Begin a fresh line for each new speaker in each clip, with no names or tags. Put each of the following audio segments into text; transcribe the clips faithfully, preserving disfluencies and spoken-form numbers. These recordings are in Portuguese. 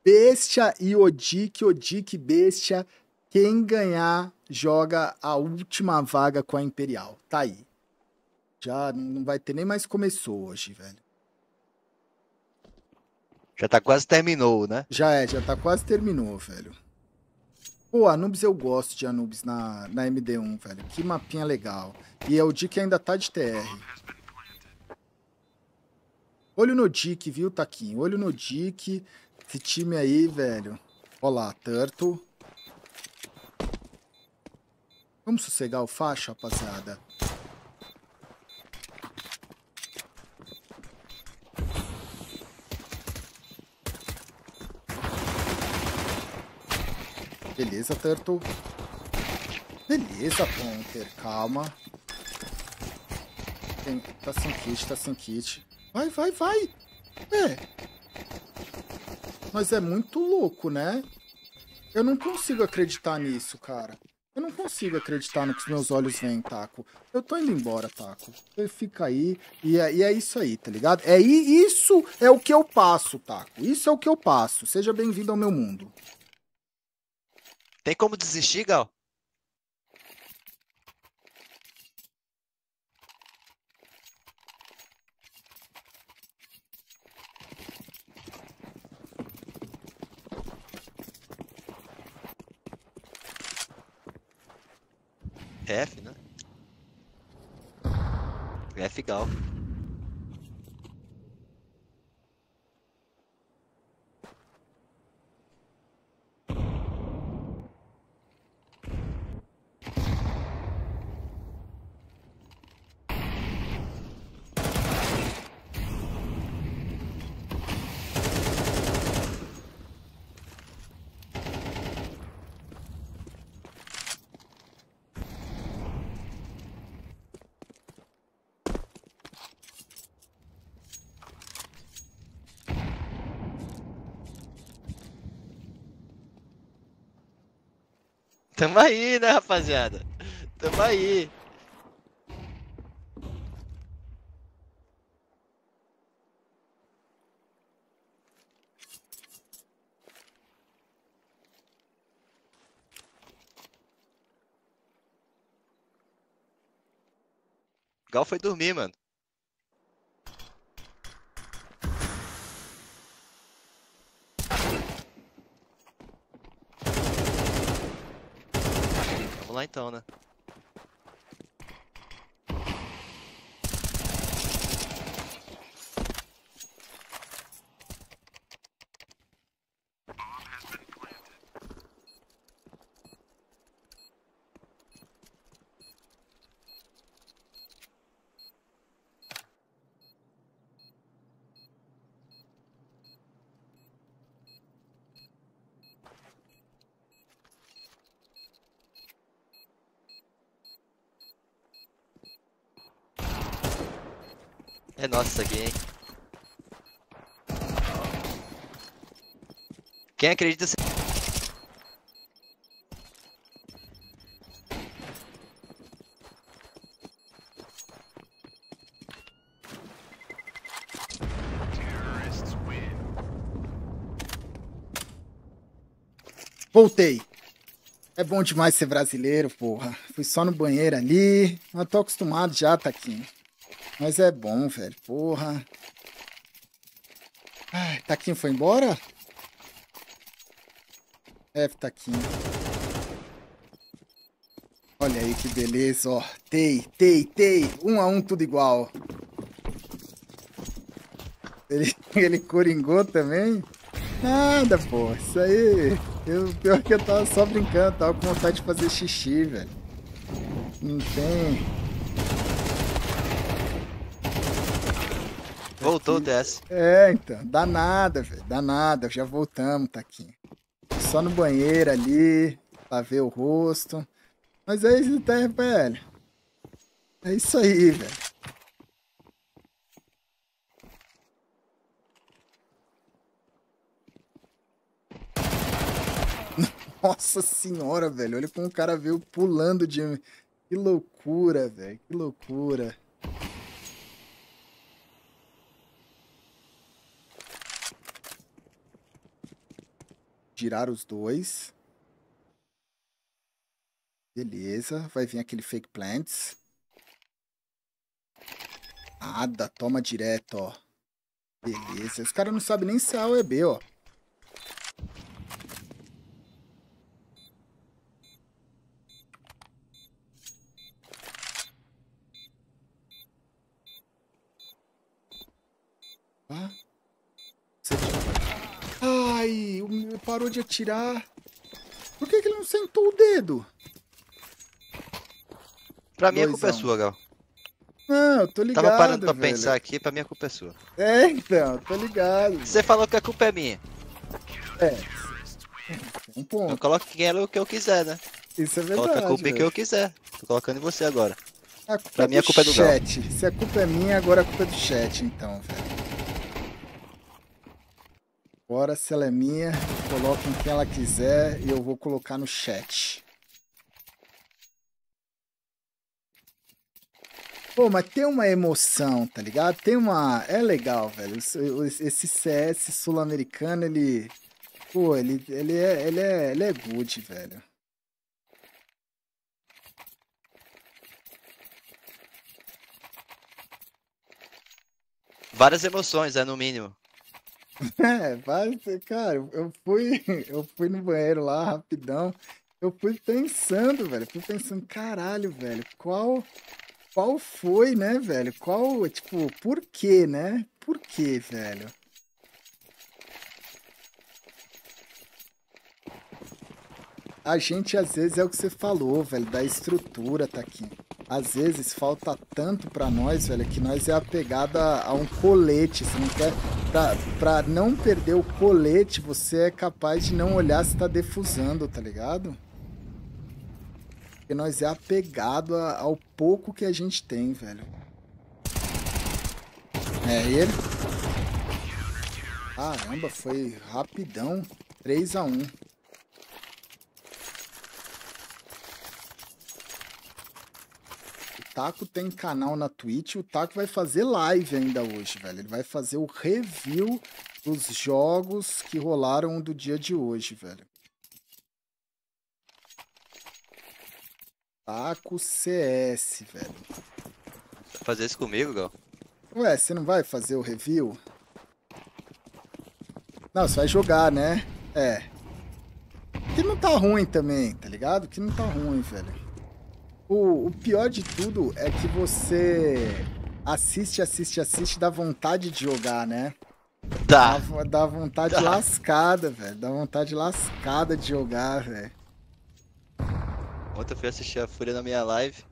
Bestia e Odic, Odic Bestia. Quem ganhar joga a última vaga com a Imperial. Tá aí. Já não vai ter nem mais começou hoje, velho.
Já tá quase terminou, né?
Já é, já tá quase terminou, velho. Pô, Anubis eu gosto de Anubis na, na M D um, velho. Que mapinha legal. E é o Dick ainda tá de T R. Olho no Dick, viu, Taquinho? Olho no Dick. Esse time aí, velho. Ó lá, Turtle. Vamos sossegar o facho, rapaziada? Beleza, Turtle. Beleza, Ponter. Calma. Tem, tá sem kit, tá sem kit. Vai, vai, vai. É. Mas é muito louco, né? Eu não consigo acreditar nisso, cara. Eu não consigo acreditar no que os meus olhos veem, Taco. Eu tô indo embora, Taco. Você fica aí e é, e é isso aí, tá ligado? É isso é o que eu passo, Taco. Isso é o que eu passo. Seja bem-vindo ao meu mundo.
Tem como desistir, Gal? F, né? F, Gal. Tamo aí, né, rapaziada? Tamo aí. Gal foi dormir, mano. Vamos lá então, né? É nossa isso aqui, hein? Quem acredita se...
Voltei. É bom demais ser brasileiro, porra. Fui só no banheiro ali. Eu tô acostumado já, Taquinho. Mas é bom, velho. Porra. Ai, Taquinho foi embora? É, Taquinho. Olha aí que beleza, ó. Tei, tei, tei. Um a um, tudo igual. Ele, ele coringou também? Nada, pô. Isso aí. Eu, pior que eu tava só brincando. Tava com vontade de fazer xixi, velho. Não tem.
Voltou o
Aqui.
T S.
É, então. Dá nada, velho. Dá nada. Já voltamos, Taquinho. Só no banheiro ali. Pra ver o rosto. Mas é isso, tá, velho. É isso aí, velho. Nossa senhora, velho. Olha como o cara veio pulando de. Que loucura, velho. Que loucura. girar os dois. Beleza, vai vir aquele fake plants. Nada, toma direto, ó. Beleza, os caras não sabem nem se é A ou é B, ó. Ah. Ai, o meu parou de atirar. Por que que ele não sentou o dedo?
Pra mim a culpa é
Doisão.
sua, Gal.
Não, eu tô ligado,
Tava parando pra
velho.
pensar aqui, pra mim a culpa é sua.
É, então, tô ligado.
Você falou que a culpa é minha.
É. Um
Eu
ponto.
coloco quem era o que eu quiser, né?
Isso é verdade,
Coloca a culpa em
velho.
quem eu quiser. Tô colocando em você agora.
A culpa
Pra
é
mim, a
do
culpa é do Gal.
chat. Se a culpa é minha, agora a culpa é do chat, então, velho. Agora, se ela é minha, coloca em quem ela quiser e eu vou colocar no chat. Pô, mas tem uma emoção, tá ligado? Tem uma... É legal, velho. Esse C S sul-americano, ele... Pô, ele, ele, é, ele, é, ele é good, velho.
Várias emoções, é no mínimo.
É, vai ser, cara, eu fui, eu fui no banheiro lá rapidão. Eu fui pensando, velho. Fui pensando, caralho, velho, qual, qual foi, né, velho? Qual, tipo, por quê, né? Por quê, velho? A gente, às vezes, é o que você falou, velho, da estrutura, tá aqui. Às vezes falta tanto pra nós, velho, que nós é apegado a, a um colete. Você não quer. Pra, pra não perder o colete, você é capaz de não olhar se tá defusando, tá ligado? Porque nós é apegado a, ao pouco que a gente tem, velho. É ele. Caramba, foi rapidão. três a um. O Taco tem canal na Twitch, o Taco vai fazer live ainda hoje, velho. Ele vai fazer o review dos jogos que rolaram do dia de hoje, velho. Taco C S, velho.
Vai fazer isso comigo, Gal?
Ué, você não vai fazer o review? Não, você vai jogar, né? É. Que não tá ruim também, tá ligado? Que não tá ruim, velho. O, o pior de tudo é que você assiste, assiste, assiste, dá vontade de jogar, né?
Tá.
Dá, dá vontade
Tá.
lascada, velho. Dá vontade lascada de jogar, velho.
Ontem eu fui assistir a Fúria na minha live.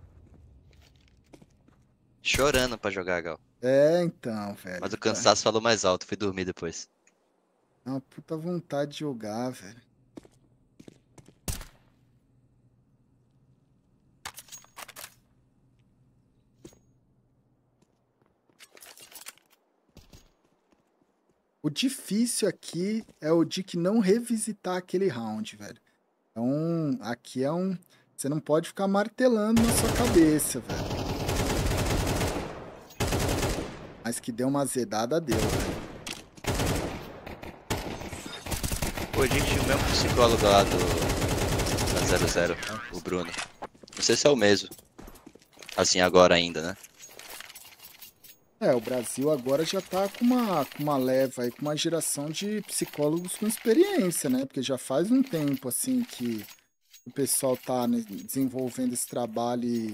Chorando pra jogar, Gal.
É, então, velho.
Mas o cansaço falou mais alto, fui dormir depois.
Dá uma puta vontade de jogar, velho. O difícil aqui é o de que não revisitar aquele round, velho. Então, aqui é um... Você não pode ficar martelando na sua cabeça, velho. Mas que deu uma azedada, deu, velho.
Pô, a gente tinha o mesmo psicólogo lá do... da zero zero, o Bruno. Não sei se é o mesmo. Assim, agora ainda, né?
É, o Brasil agora já tá com uma, com uma leva aí, com uma geração de psicólogos com experiência, né? Porque já faz um tempo, assim, que o pessoal tá, né, desenvolvendo esse trabalho e...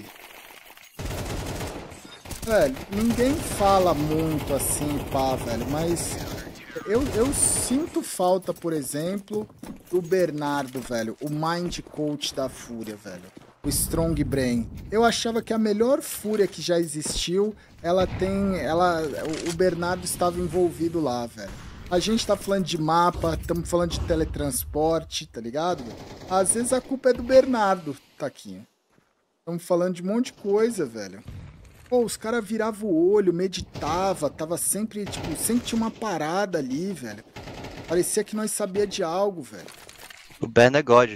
Velho, ninguém fala muito assim, pá, velho, mas eu, eu sinto falta, por exemplo, do Bernardo, velho, o Mind Coach da Fúria, velho. O Strong Brain. Eu achava que a melhor Fúria que já existiu, ela tem... ela o Bernardo estava envolvido lá, velho. A gente tá falando de mapa, estamos falando de teletransporte, tá ligado? Às vezes a culpa é do Bernardo, Taquinho. Estamos falando de um monte de coisa, velho. Pô, os caras viravam o olho, meditava, tava sempre, tipo, sempre tinha uma parada ali, velho. Parecia que nós sabia de algo, velho.
O Berno é God.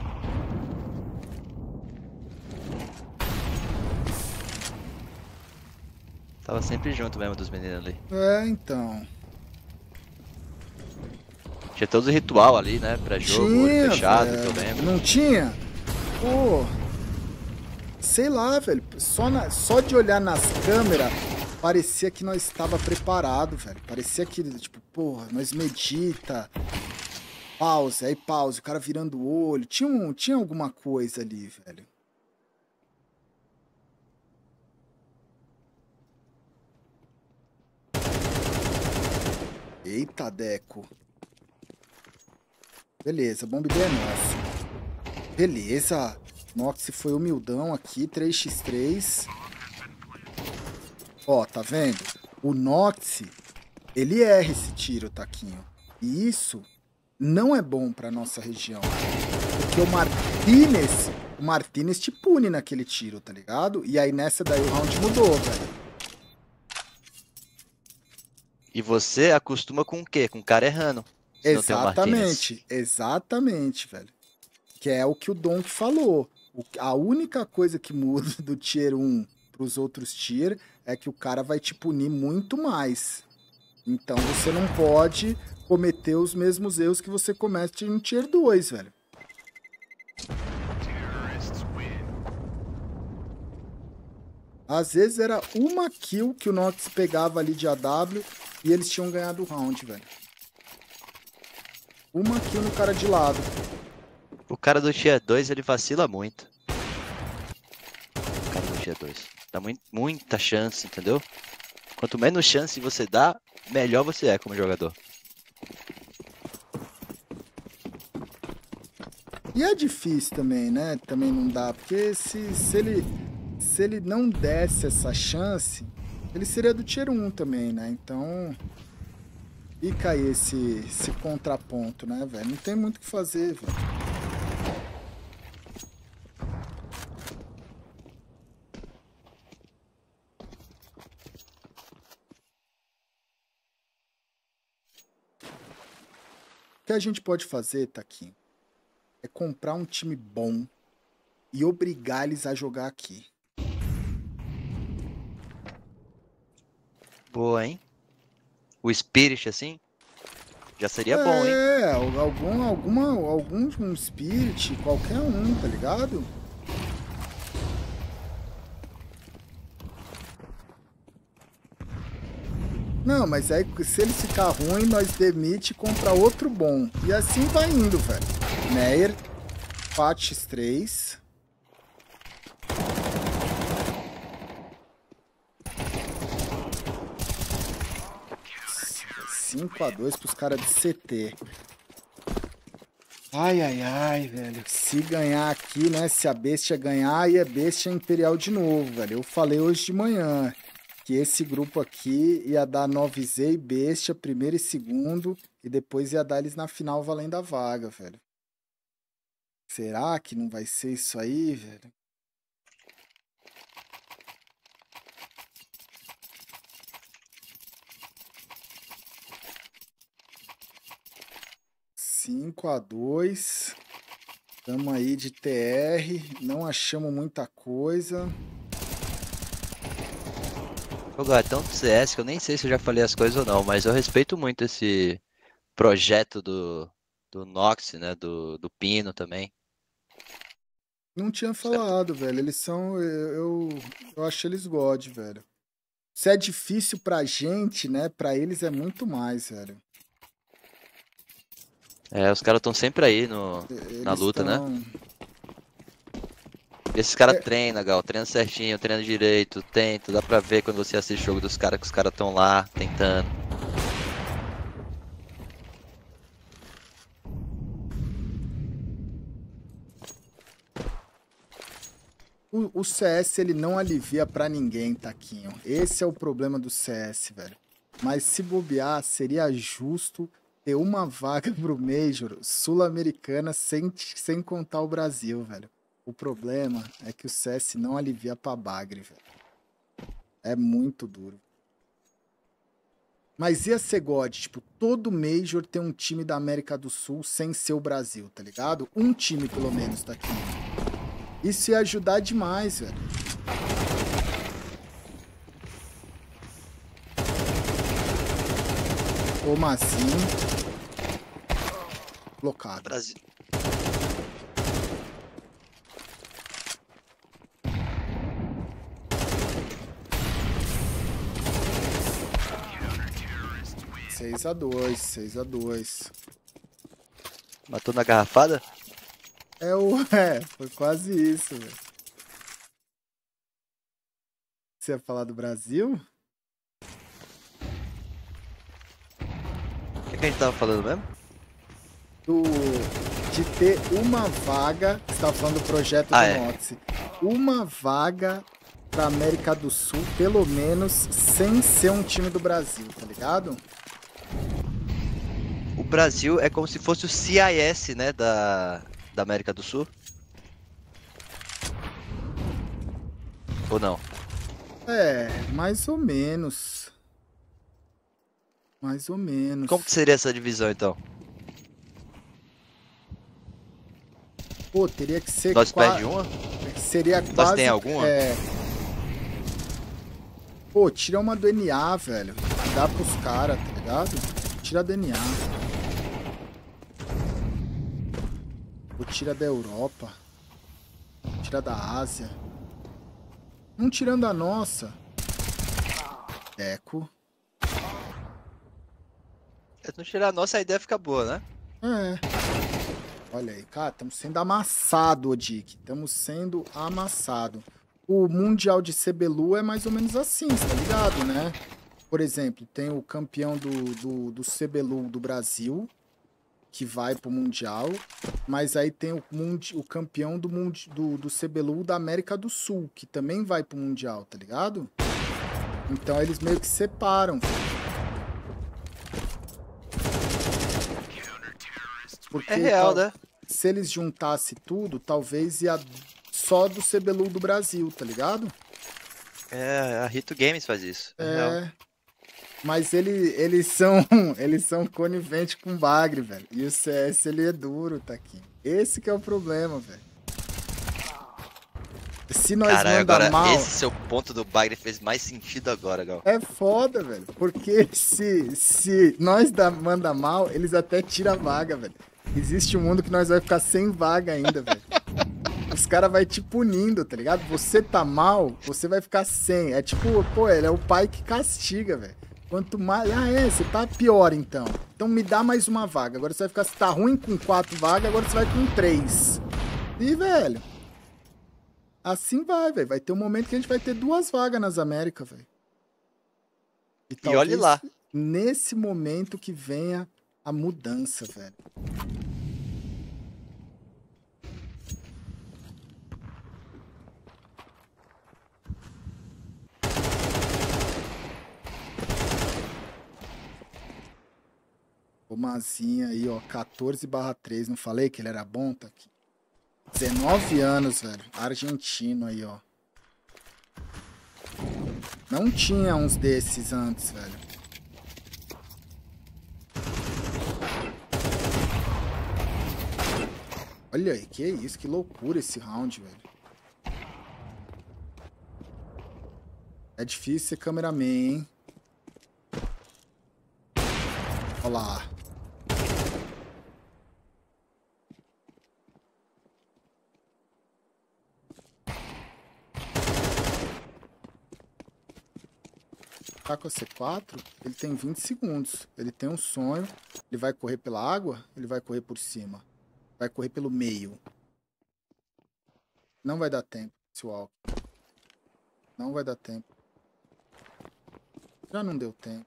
Tava sempre junto mesmo dos meninos ali.
É, então.
Tinha todo o ritual ali, né? Pré-jogo, olho fechado,
velho.
eu lembro.
Não tinha? Pô. Sei lá, velho. Só, na, só de olhar nas câmeras, parecia que nós estava preparado, velho. Parecia que, tipo, porra, nós medita. Pause, aí pause, o cara virando o olho. Tinha, um, tinha alguma coisa ali, velho. Eita, Deco. Beleza, bomba é nosso. Beleza. Nox foi humildão aqui, três contra três. Ó, tá vendo? O Nox, ele erra esse tiro, Taquinho. E isso não é bom pra nossa região. Porque o Martinez, o Martinez te pune naquele tiro, tá ligado? E aí nessa daí o round mudou, velho.
E você acostuma com o quê? Com o cara errando.
Exatamente, exatamente, velho. Que é o que o Donk falou. O, a única coisa que muda do tier um pros outros tier é que o cara vai te punir muito mais. Então você não pode cometer os mesmos erros que você comete em tier dois, velho. Às vezes era uma kill que o Nox pegava ali de A W e eles tinham ganhado o round, velho. Uma kill no cara de lado.
O cara do tier dois, ele vacila muito. O cara do tier dois. Dá muito, muita chance, entendeu? Quanto menos chance você dá, melhor você é como jogador.
E é difícil também, né? Também não dá. Porque se, se, ele, se ele não desse essa chance, ele seria do tier um também, né? Então... Fica aí esse, esse contraponto, né, velho? Não tem muito o que fazer, velho. O que a gente pode fazer, Taquinho, é comprar um time bom e obrigar eles a jogar aqui.
Boa, hein? O Spirit, assim, já seria
é,
bom, hein?
É, algum, alguma, algum um Spirit, qualquer um, tá ligado? Não, mas aí se ele ficar ruim, nós demite e compra outro bom. E assim vai indo, velho. Meyer, quatro contra três. cinco a dois pros caras de C T. Ai, ai, ai, velho. Se ganhar aqui, né? Se a bestia ganhar, aí é bestia imperial de novo, velho. Eu falei hoje de manhã que esse grupo aqui ia dar nove Z e bestia, primeiro e segundo, e depois ia dar eles na final valendo a vaga, velho. Será que não vai ser isso aí, velho? cinco a dois. Estamos aí de T R. Não achamos muita coisa.
Jogar é tanto C S que eu nem sei se eu já falei as coisas ou não, mas eu respeito muito esse projeto do, do Nox, né? Do, do Pino também.
Não tinha falado, certo, velho. Eles são... Eu, eu, eu acho eles God, velho. Se é difícil pra gente, né? Pra eles é muito mais, velho.
É, os caras estão sempre aí no, na luta, tão... né? E esses caras é... treinam, Gal, treinam certinho, treinam direito, tenta, dá pra ver quando você assiste o jogo dos caras que os caras estão lá, tentando.
O, o C S, ele não alivia pra ninguém, Taquinho. Esse é o problema do C S, velho. Mas se bobear, seria justo ter uma vaga pro Major sul-americana sem, sem contar o Brasil, velho. O problema é que o C S não alivia pra Bagre, velho. É muito duro. Mas ia ser God, tipo, todo Major tem um time da América do Sul sem ser o Brasil, tá ligado? Um time, pelo menos, tá aqui. Isso ia ajudar demais, velho. Como assim? Blocado.
Brasil.
seis a dois, seis a dois.
Matou na garrafada?
É o... É, foi quase isso, velho. Você ia falar do Brasil?
O que, que a gente tava falando mesmo?
Do... De ter uma vaga... Você tava falando do projeto
Ah,
do
é.
Nox. Uma vaga pra América do Sul, pelo menos, sem ser um time do Brasil, tá ligado?
O Brasil é como se fosse o C I S, né, da, da América do Sul. Ou não?
É, mais ou menos. Mais ou menos.
Como que seria essa divisão, então?
Pô, teria que ser...
Nós
qua-
perde uma?
Seria
Nós
quase...
tem alguma?
É... Pô, tira uma do N A, velho. Dá pros caras, tá ligado? Tira do N A. Ou tira da Europa. Tira da Ásia. Não tirando a nossa. Eco.
Se não tirar a nossa, a ideia fica boa, né?
É. Olha aí, cara, estamos sendo amassado, Odic. Estamos sendo amassado. O Mundial de C B L U é mais ou menos assim, você tá ligado, né? Por exemplo, tem o campeão do, do, do C B L U do Brasil, que vai pro Mundial, mas aí tem o, mundi, o campeão do, mundi, do, do C B L U da América do Sul, que também vai pro Mundial, tá ligado? Então eles meio que separam. Porque
É real,
tal-
né?
se eles juntassem tudo, talvez ia só do C B L U do Brasil, tá ligado?
É, a Rito Games faz isso. É, real.
É. Mas ele, eles são eles são coniventes com o Bagre, velho. E o C S, ele é duro, Taquinho. Esse que é o problema, velho. Se nós
Caralho,
manda
agora
mal...
esse seu ponto do Bagre fez mais sentido agora, Gal.
É foda, velho. Porque se, se nós da, manda mal, eles até tiram a vaga, velho. Existe um mundo que nós vai ficar sem vaga ainda, velho. Os caras vão te punindo, tá ligado? Você tá mal, você vai ficar sem. É tipo, pô, ele é o pai que castiga, velho. Quanto mais... Ah, é, você tá pior, então. Então me dá mais uma vaga. Agora você vai ficar... Você tá ruim com quatro vagas, agora você vai com três. E, velho... Assim vai, velho. Vai ter um momento que a gente vai ter duas vagas nas Américas, velho. E,
E olhe lá.
Nesse momento que venha a mudança, velho. O Mazinha aí, ó, quatorze barra três. Não falei que ele era bom? Tá aqui. dezenove anos, velho. Argentino aí, ó. Não tinha uns desses antes, velho. Olha aí, que isso, que loucura esse round, velho. É difícil ser cameraman, hein? Olha lá. Tá com a C quatro, ele tem vinte segundos. Ele tem um sonho. Ele vai correr pela água, ele vai correr por cima. Vai correr pelo meio. Não vai dar tempo, pessoal. Não vai dar tempo. Já não deu tempo.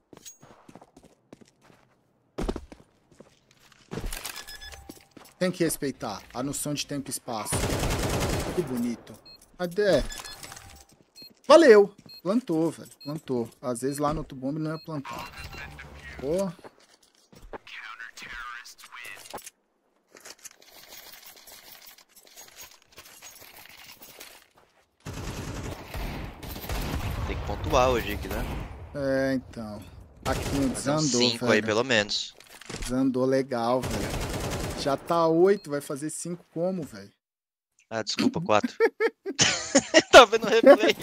Tem que respeitar a noção de tempo e espaço. Que bonito. Até. Valeu! Plantou, velho. Plantou. Às vezes lá no outro bombe não ia plantar. Pô.
Tem que pontuar hoje aqui, né?
É, então. Aqui
Fazer uns
desandou,
cinco
velho.
aí, pelo menos.
Desandou legal, velho. Já tá oito, vai fazer cinco como, velho?
Ah, desculpa, quatro. Tá vendo o replay?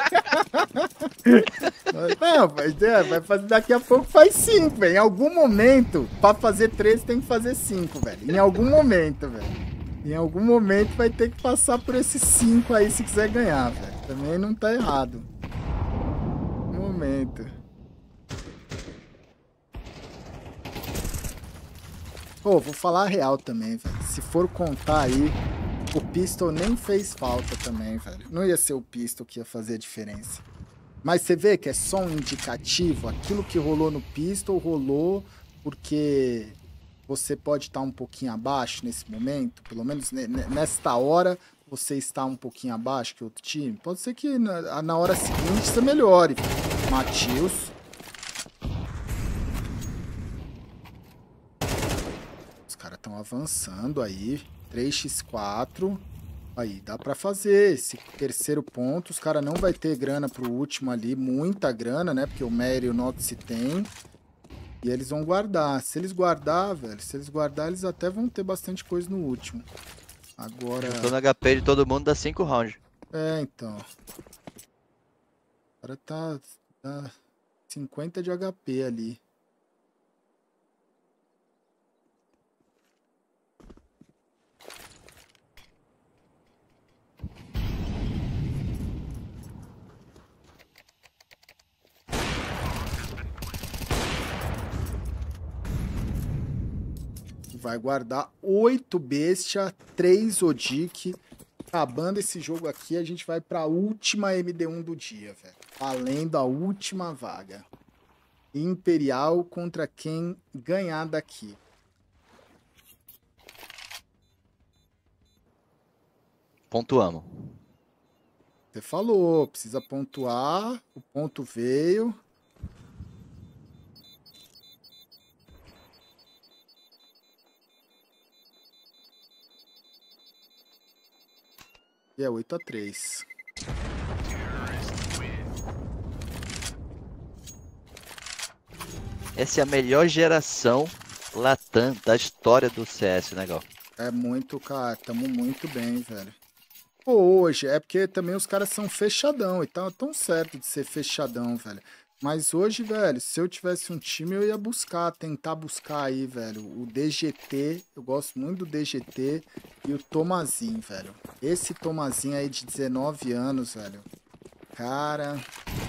Não, mas é, vai fazer daqui a pouco faz cinco, velho. Em algum momento, pra fazer três tem que fazer cinco, velho. Em algum momento, velho. Em algum momento vai ter que passar por esses cinco aí se quiser ganhar, velho. Também não tá errado. Um momento. Pô, vou falar a real também, velho. Se for contar aí, o Pistol nem fez falta também, velho. Não ia ser o Pistol que ia fazer a diferença. Mas você vê que é só um indicativo. Aquilo que rolou no Pistol rolou porque você pode estar um pouquinho abaixo nesse momento. Pelo menos nesta hora você está um pouquinho abaixo que outro time. Pode ser que na, na hora seguinte você melhore. Matheus. Os caras estão avançando aí. três por quatro. Aí, dá pra fazer esse terceiro ponto. Os caras não vai ter grana pro último ali. Muita grana, né? Porque o Mery e o Nox tem. E eles vão guardar. Se eles guardar, velho, se eles guardar, eles até vão ter bastante coisa no último. Agora...
Tô no H P de todo mundo, dá cinco rounds.
É, então. O cara tá, tá cinquenta de H P ali. Vai guardar oito bestia, três Odic. Acabando esse jogo aqui, a gente vai pra última M D um do dia, velho. Valendo a última vaga. Imperial contra quem ganhar daqui.
Pontuamos.
Você falou, precisa pontuar. O ponto veio. E é oito a três.
Essa é a melhor geração Latam da história do C S, né, Gal?
É muito, cara. Tamo muito bem, velho. Pô, hoje é porque também os caras são fechadão e tal. Tão certo de ser fechadão, velho. Mas hoje, velho, se eu tivesse um time, eu ia buscar, tentar buscar aí, velho. O D G T, eu gosto muito do D G T e o Tomazinho, velho. Esse Tomazinho aí de dezenove anos, velho. Cara...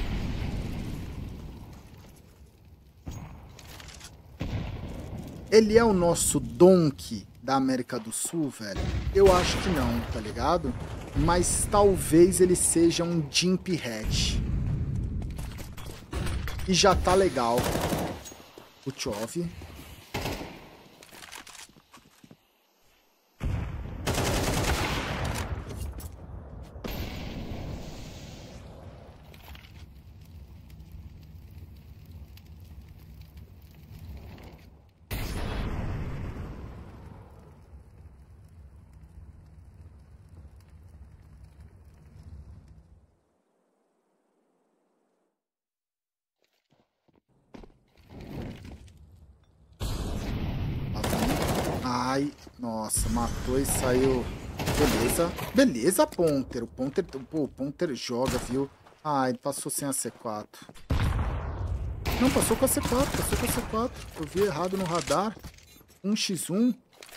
Ele é o nosso Donkey da América do Sul, velho? Eu acho que não, tá ligado? Mas talvez ele seja um Jimp Hatch. E já tá legal. O Chove. Ai, nossa, matou e saiu. Beleza. Beleza, Ponter. O Ponter, pô, o Ponter joga, viu? Ah, ele passou sem a C quatro. Não, passou com a C quatro, passou com a C quatro. Eu vi errado no radar. um por um.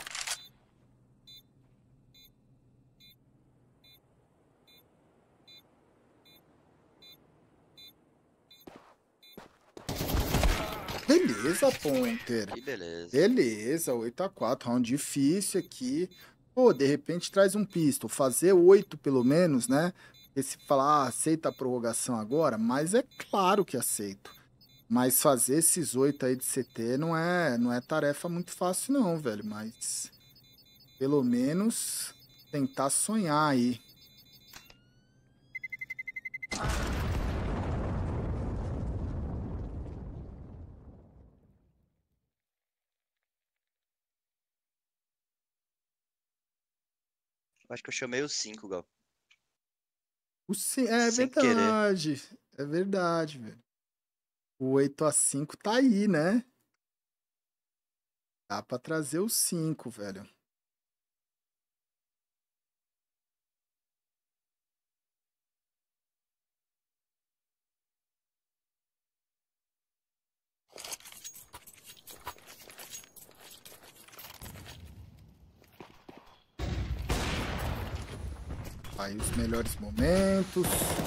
Beleza, Ponter.
Que beleza.
Beleza, oito a quatro. Round difícil aqui. Pô, de repente traz um pistol. Fazer oito pelo menos, né? Porque se falar, ah, aceita a prorrogação agora, mas é claro que aceito. Mas fazer esses oito aí de C T não é, não é tarefa muito fácil não, velho. Mas pelo menos tentar sonhar aí.
Acho que eu chamei o cinco, Gal.
O sim, é
Sem querer.
verdade. É verdade, velho. O oito a cinco tá aí, né? Dá pra trazer o cinco, velho. Aí os melhores momentos.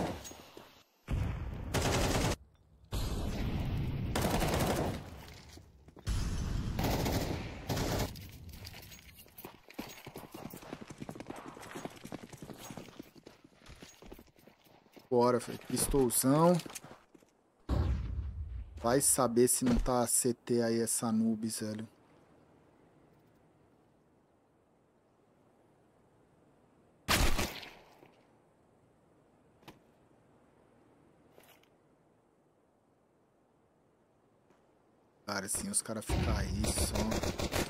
Bora, velho. Pistolzão. Vai saber se não tá C T aí essa Anubis, velho. Cara, assim, os caras ficam aí só.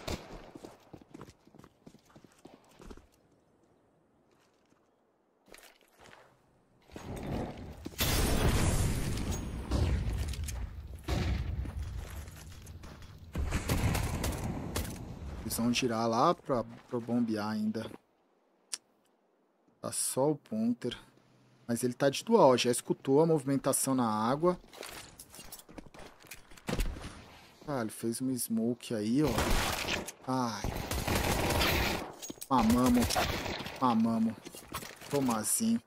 Eles vão girar lá pra, pra bombear ainda. Tá só o Ponter. Mas ele tá de dual, já escutou a movimentação na água. Ah, ele fez uma smoke aí, ó. Ai. Mamamos. Mamamos. Tomazinho.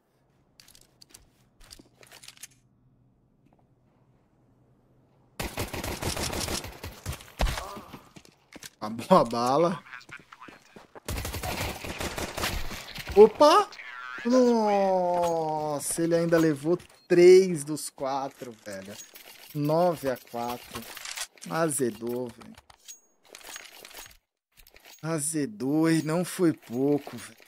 Acabou a bala. Opa! Nossa, ele ainda levou três dos quatro, velho. nove a quatro. Azedou, velho. Azedou e não foi pouco, velho.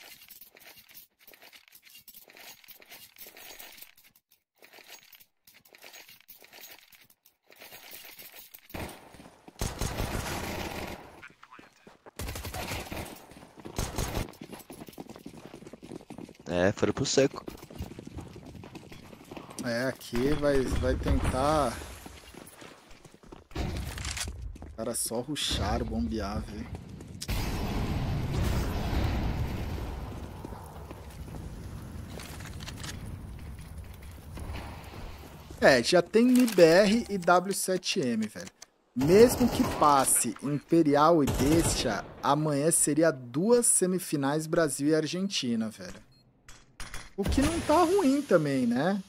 É, foram pro seco.
É, aqui vai, vai tentar... O cara só rushar, bombear, velho. É, já tem M I B R e W sete M, velho. Mesmo que passe Imperial e Bestia, amanhã seria duas semifinais Brasil e Argentina, velho. O que não tá ruim também, né?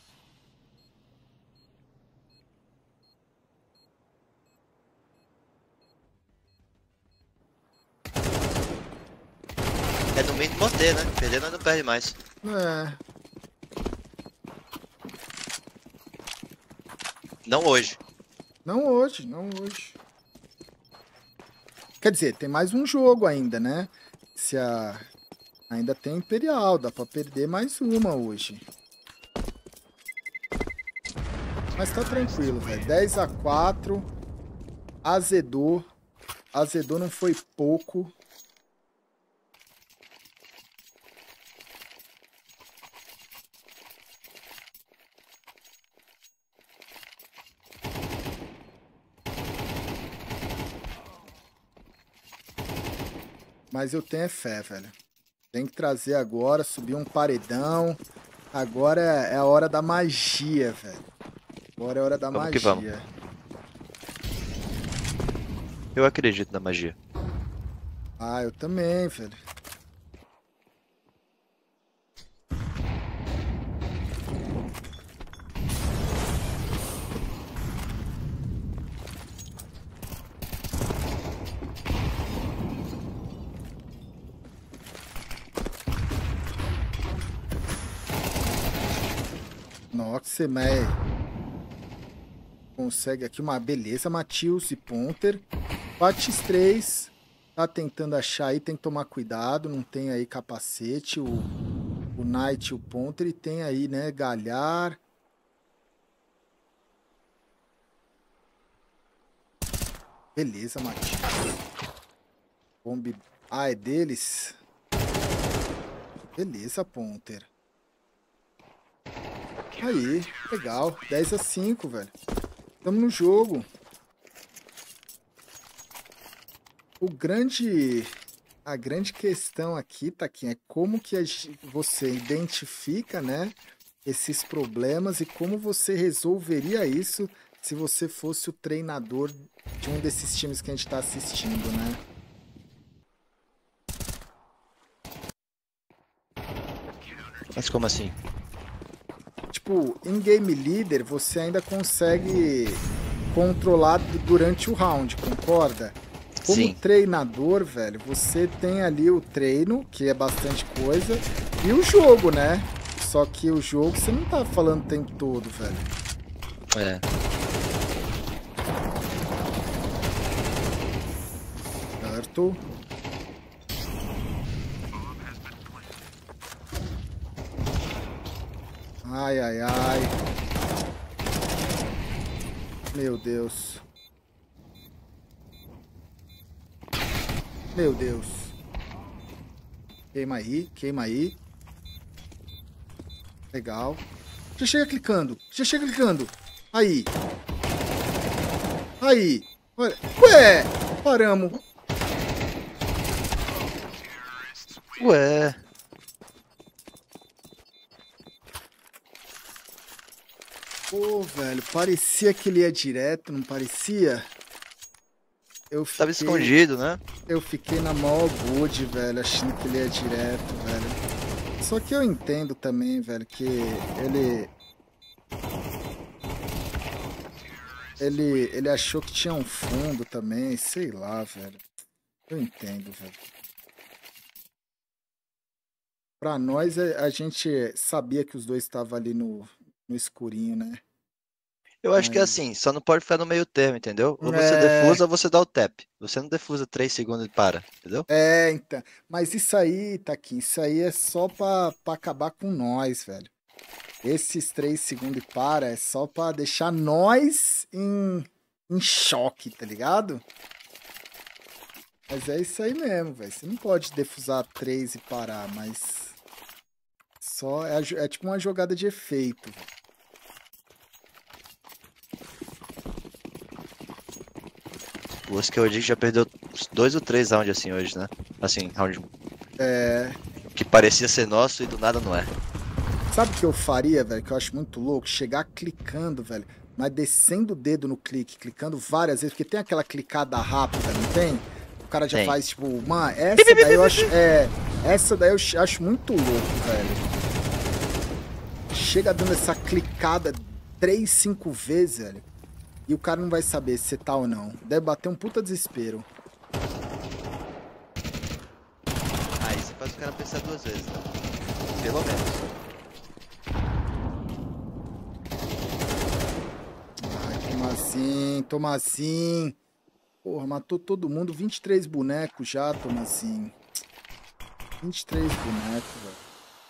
É no mínimo manter, né? Perder nós não perde mais.
É.
Não hoje.
Não hoje, não hoje. Quer dizer, tem mais um jogo ainda, né? Se a... Ainda tem Imperial, dá pra perder mais uma hoje. Mas tá tranquilo, velho. dez a quatro. Azedou. Azedou não foi pouco. Mas eu tenho fé, velho. Tem que trazer agora, subir um paredão. Agora é a hora da magia, velho. Agora é a hora da
Vamos
magia.
que vamos. Eu acredito na magia.
Ah, eu também, velho. Nossa, mas consegue aqui uma beleza. Matius e Ponter. Batis três. Tá tentando achar aí, tem que tomar cuidado. Não tem aí capacete. O, o Knight e o Ponter. E tem aí, né, Galhar. Beleza, Matius. Bombe. Ah, é deles? Beleza, Ponter. Aí, legal. dez a cinco, velho. Estamos no jogo. O grande... A grande questão aqui, Taquinha, é como que você identifica, né, esses problemas e como você resolveria isso se você fosse o treinador de um desses times que a gente está assistindo, né?
Mas como assim?
Tipo, em Game Leader você ainda consegue controlar durante o round, concorda? Como
Sim.
treinador, velho, você tem ali o treino, que é bastante coisa, e o jogo, né? Só que o jogo você não tá falando o tempo todo, velho.
É.
Certo. Ai, ai, ai. Meu Deus. Meu Deus. Queima aí, queima aí. Legal. Já chega clicando, já chega clicando. Aí. Aí. Olha. Ué, paramos.
Ué.
Pô, velho, parecia que ele ia direto, não parecia? Eu fiquei,
Tava escondido, né?
Eu fiquei na maior good, velho, achando que ele ia direto, velho. Só que eu entendo também, velho, que ele... Ele, ele achou que tinha um fundo também, sei lá, velho. Eu entendo, velho. Pra nós, a, a gente sabia que os dois estavam ali no, no escurinho, né?
Eu acho que é
Mas...
assim, só não pode ficar no meio termo, entendeu? Ou você
É...
defusa ou você dá o tap. Você não defusa três segundos e para, entendeu?
É, então. Mas isso aí, Taquinho, isso aí é só pra, pra acabar com nós, velho. Esses três segundos e para é só pra deixar nós em, em choque, tá ligado? Mas é isso aí mesmo, velho. Você não pode defusar três e parar, mas... Só é, é tipo uma jogada de efeito, velho.
O Oscar hoje já perdeu uns dois ou três rounds assim hoje, né? Assim, round
É...
que parecia ser nosso e do nada não é.
Sabe o que eu faria, velho? Que eu acho muito louco? Chegar clicando, velho. Mas descendo o dedo no clique, clicando várias vezes. Porque tem aquela clicada rápida, não tem? O cara já
Tem.
faz, tipo... Mano, essa daí eu acho... É... Essa daí eu acho muito louco, velho. Chega dando essa clicada três, cinco vezes, velho. E o cara não vai saber se você tá ou não. Deve bater um puta desespero.
Aí você faz o cara pensar duas vezes, né? Pelo menos.
Ai, Tomazinho, Tomazinho. Porra, matou todo mundo. vinte e três bonecos já, Tomazinho. vinte e três bonecos, velho.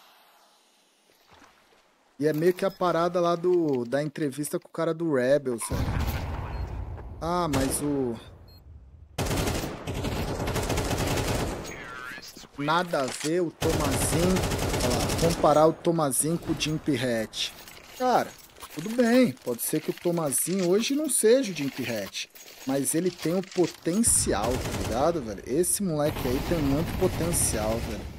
E é meio que a parada lá do, da entrevista com o cara do Rebels, velho. Ah, mas o... Nada a ver o Tomazinho... Olha lá, comparar o Tomazinho com o Jimp Hatch. Cara, tudo bem. Pode ser que o Tomazinho hoje não seja o Jimp Hatch. Mas ele tem o potencial, tá ligado, velho? Esse moleque aí tem muito potencial, velho.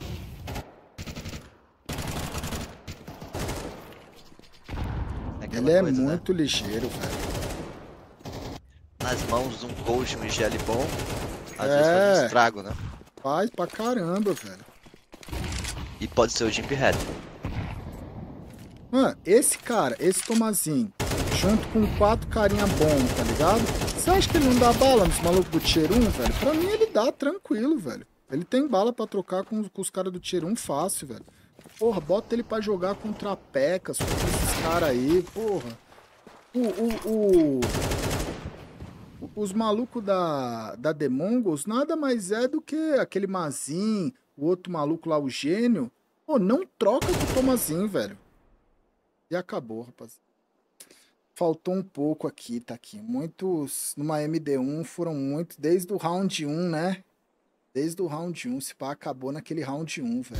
Ele é
coisa,
muito
né?
ligeiro, velho.
Nas mãos de um coach, um I G L bom, às
É.
vezes faz um estrago, né?
Faz pra caramba, velho.
E pode ser o Jimp Head.
Mano, esse cara, esse Tomazinho, junto com quatro carinha bom, tá ligado? Você acha que ele não dá bala nos malucos do Tier um, velho? Pra mim ele dá, tranquilo, velho. Ele tem bala pra trocar com, com os caras do Tier um fácil, velho. Porra, bota ele pra jogar contra a Pecas, contra esses caras aí, porra. O, o, o... Os malucos da, da The Mongols nada mais é do que aquele Mazin, o outro maluco lá, o gênio. Pô, não troca com o Tomazinho, velho. E acabou, rapaz. Faltou um pouco aqui, tá aqui. Muitos, numa M D um, foram muitos, desde o round um, né? Desde o round um, se pá, acabou naquele round um, velho.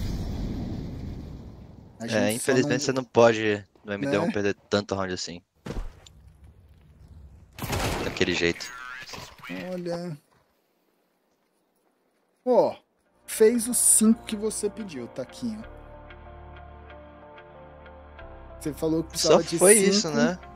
A
É,
gente só
infelizmente
não,
você não pode no M D um
né?
perder tanto round assim. Daquele jeito.
Olha... Ó, fez os cinco que você pediu, Taquinho. Você falou que precisava
Só
de
foi
cinco.
isso, né?